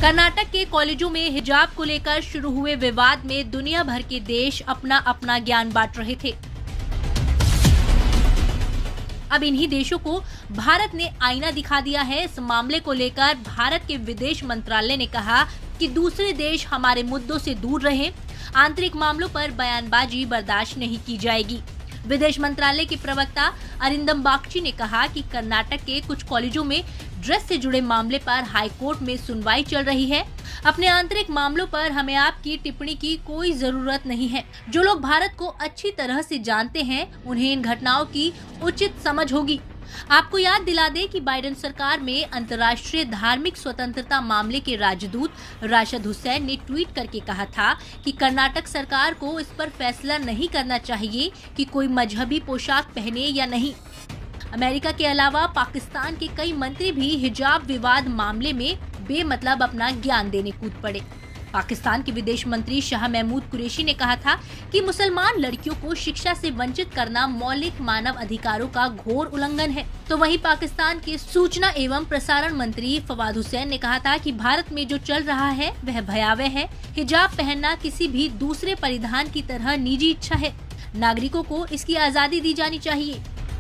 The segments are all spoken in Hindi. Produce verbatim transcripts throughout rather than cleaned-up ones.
कर्नाटक के कॉलेजों में हिजाब को लेकर शुरू हुए विवाद में दुनिया भर के देश अपना अपना ज्ञान बांट रहे थे। अब इन्हीं देशों को भारत ने आईना दिखा दिया है। इस मामले को लेकर भारत के विदेश मंत्रालय ने कहा कि दूसरे देश हमारे मुद्दों से दूर रहें, आंतरिक मामलों पर बयानबाजी बर्दाश्त नहीं की जाएगी। विदेश मंत्रालय के प्रवक्ता अरिंदम बागची ने कहा कि कर्नाटक के कुछ कॉलेजों में ड्रेस से जुड़े मामले पर हाई कोर्ट में सुनवाई चल रही है। अपने आंतरिक मामलों पर हमें आपकी टिप्पणी की कोई जरूरत नहीं है। जो लोग भारत को अच्छी तरह से जानते हैं, उन्हें इन घटनाओं की उचित समझ होगी। आपको याद दिला दें कि बाइडेन सरकार में अंतर्राष्ट्रीय धार्मिक स्वतंत्रता मामले के राजदूत राशिद हुसैन ने ट्वीट करके कहा था कि कर्नाटक सरकार को इस पर फैसला नहीं करना चाहिए कि कोई मजहबी पोशाक पहने या नहीं। अमेरिका के अलावा पाकिस्तान के कई मंत्री भी हिजाब विवाद मामले में बेमतलब अपना ज्ञान देने कूद पड़े। पाकिस्तान के विदेश मंत्री शाह महमूद कुरैशी ने कहा था कि मुसलमान लड़कियों को शिक्षा से वंचित करना मौलिक मानव अधिकारों का घोर उल्लंघन है। तो वहीं पाकिस्तान के सूचना एवं प्रसारण मंत्री फवाद हुसैन ने कहा था कि भारत में जो चल रहा है वह भयावह है। हिजाब पहनना किसी भी दूसरे परिधान की तरह निजी इच्छा है। नागरिकों को इसकी आजादी दी जानी चाहिए।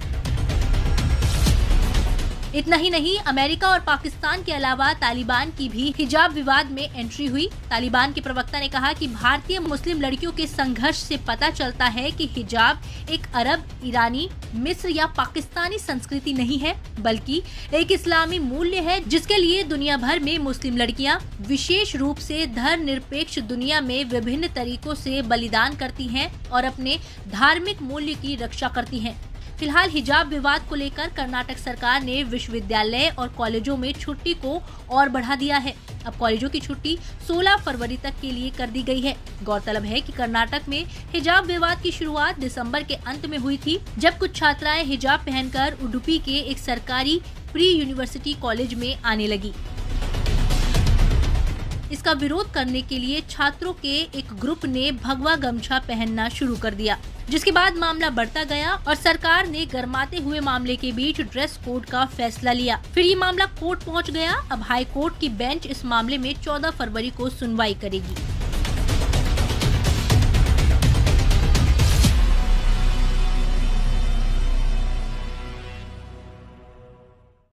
इतना ही नहीं, अमेरिका और पाकिस्तान के अलावा तालिबान की भी हिजाब विवाद में एंट्री हुई। तालिबान के प्रवक्ता ने कहा कि भारतीय मुस्लिम लड़कियों के संघर्ष से पता चलता है कि हिजाब एक अरब, ईरानी, मिस्र या पाकिस्तानी संस्कृति नहीं है, बल्कि एक इस्लामी मूल्य है जिसके लिए दुनिया भर में मुस्लिम लड़कियां विशेष रूप से धर्मनिरपेक्ष दुनिया में विभिन्न तरीकों से बलिदान करती हैं और अपने धार्मिक मूल्य की रक्षा करती हैं। फिलहाल हिजाब विवाद को लेकर कर्नाटक सरकार ने विश्वविद्यालय और कॉलेजों में छुट्टी को और बढ़ा दिया है। अब कॉलेजों की छुट्टी सोलह फरवरी तक के लिए कर दी गई है। गौरतलब है कि कर्नाटक में हिजाब विवाद की शुरुआत दिसंबर के अंत में हुई थी, जब कुछ छात्राएं हिजाब पहनकर उडुपी के एक सरकारी प्री यूनिवर्सिटी कॉलेज में आने लगी। इसका विरोध करने के लिए छात्रों के एक ग्रुप ने भगवा गमछा पहनना शुरू कर दिया, जिसके बाद मामला बढ़ता गया और सरकार ने गरमाते हुए मामले के बीच ड्रेस कोड का फैसला लिया। फिर ये मामला कोर्ट पहुंच गया। अब हाई कोर्ट की बेंच इस मामले में चौदह फरवरी को सुनवाई करेगी।